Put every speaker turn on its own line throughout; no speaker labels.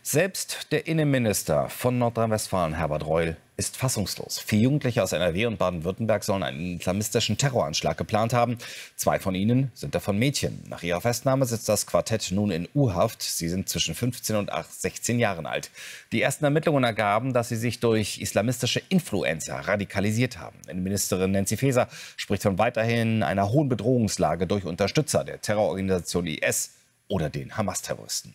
Selbst der Innenminister von Nordrhein-Westfalen, Herbert Reul, ist fassungslos. 4 Jugendliche aus NRW und Baden-Württemberg sollen einen islamistischen Terroranschlag geplant haben. 2 von ihnen sind davon Mädchen. Nach ihrer Festnahme sitzt das Quartett nun in U-Haft. Sie sind zwischen 15 und 16 Jahren alt. Die ersten Ermittlungen ergaben, dass sie sich durch islamistische Influencer radikalisiert haben. Innenministerin Nancy Faeser spricht von weiterhin einer hohen Bedrohungslage durch Unterstützer der Terrororganisation IS oder den Hamas-Terroristen.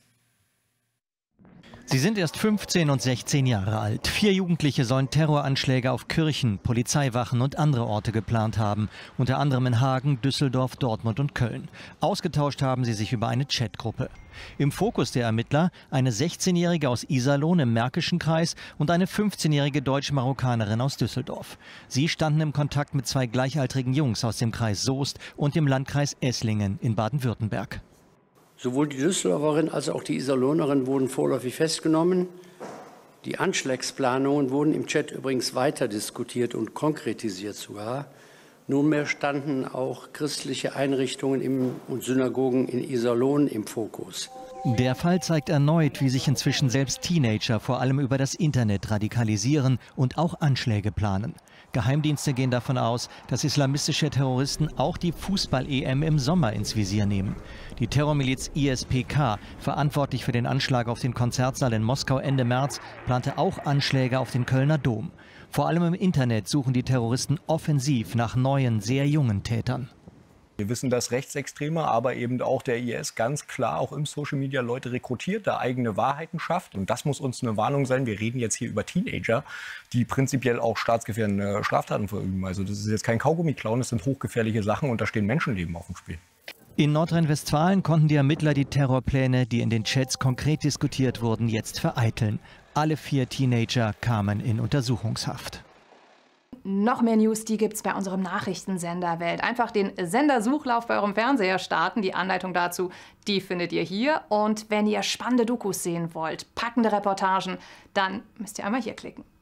Sie sind erst 15 und 16 Jahre alt. 4 Jugendliche sollen Terroranschläge auf Kirchen, Polizeiwachen und andere Orte geplant haben. Unter anderem in Hagen, Düsseldorf, Dortmund und Köln. Ausgetauscht haben sie sich über eine Chatgruppe. Im Fokus der Ermittler eine 16-Jährige aus Iserlohn im Märkischen Kreis und eine 15-jährige Deutsch-Marokkanerin aus Düsseldorf. Sie standen im Kontakt mit 2 gleichaltrigen Jungs aus dem Kreis Soest und dem Landkreis Esslingen in Baden-Württemberg.
Sowohl die Düsseldorferin als auch die Iserlohnerin wurden vorläufig festgenommen. Die Anschlagsplanungen wurden im Chat übrigens weiter diskutiert und konkretisiert sogar. Nunmehr standen auch christliche Einrichtungen und Synagogen in Iserlohn im Fokus.
Der Fall zeigt erneut, wie sich inzwischen selbst Teenager vor allem über das Internet radikalisieren und auch Anschläge planen. Geheimdienste gehen davon aus, dass islamistische Terroristen auch die Fußball-EM im Sommer ins Visier nehmen. Die Terrormiliz ISPK, verantwortlich für den Anschlag auf den Konzertsaal in Moskau Ende März, plante auch Anschläge auf den Kölner Dom. Vor allem im Internet suchen die Terroristen offensiv nach neuen, sehr jungen Tätern.
Wir wissen, dass Rechtsextreme, aber eben auch der IS ganz klar auch im Social Media Leute rekrutiert, da eigene Wahrheiten schafft. Und das muss uns eine Warnung sein. Wir reden jetzt hier über Teenager, die prinzipiell auch staatsgefährdende Straftaten verüben. Also das ist jetzt kein Kaugummi-Klauen, das sind hochgefährliche Sachen und da stehen Menschenleben auf dem Spiel.
In Nordrhein-Westfalen konnten die Ermittler die Terrorpläne, die in den Chats konkret diskutiert wurden, jetzt vereiteln. Alle 4 Teenager kamen in Untersuchungshaft.
Noch mehr News, die gibt's bei unserem Nachrichtensender Welt. Einfach den Sendersuchlauf bei eurem Fernseher starten. Die Anleitung dazu, die findet ihr hier. Und wenn ihr spannende Dokus sehen wollt, packende Reportagen, dann müsst ihr einmal hier klicken.